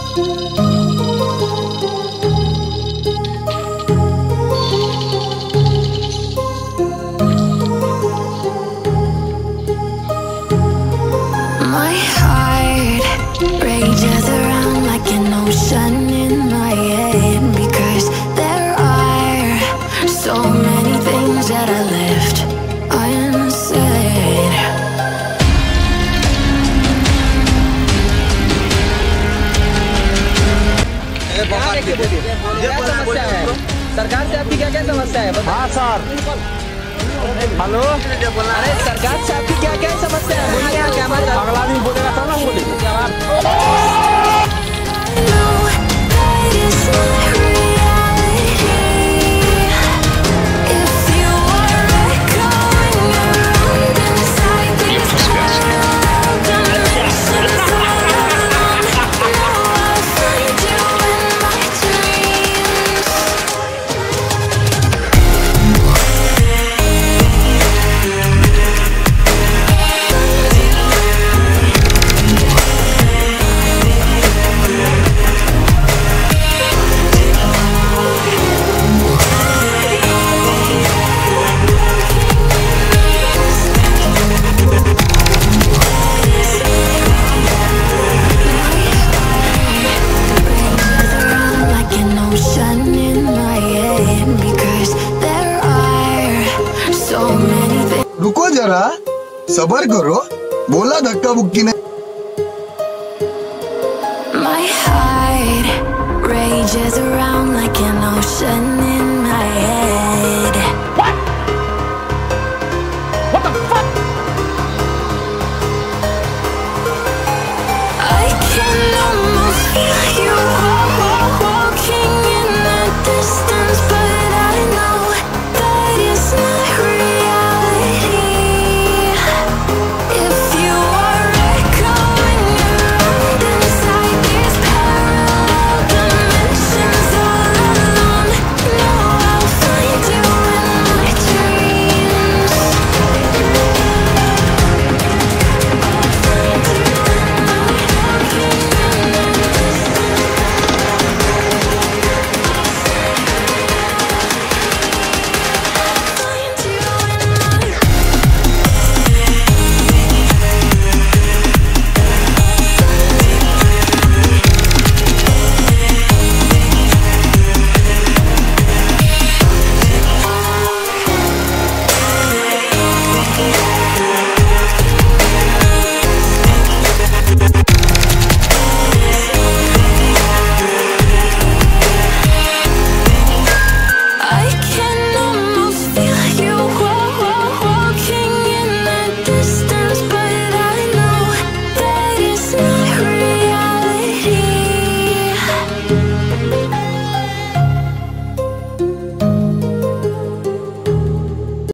My heart rages around like an ocean in my head, because there are so many things that I left unsaid. सरकार से आपकी क्या क्या समस्या है? हाँ सर, हेलो। अरे सरकार से आपकी क्या क्या समस्या है? बोलिए, क्या बात है? अगला दिन बोलेगा तब ना बोलेंगे। रुको जरा, सबर करो, बोला धक्का बुक्की ने। My heart rages around like an ocean in my head. What the fuck? I can almost feel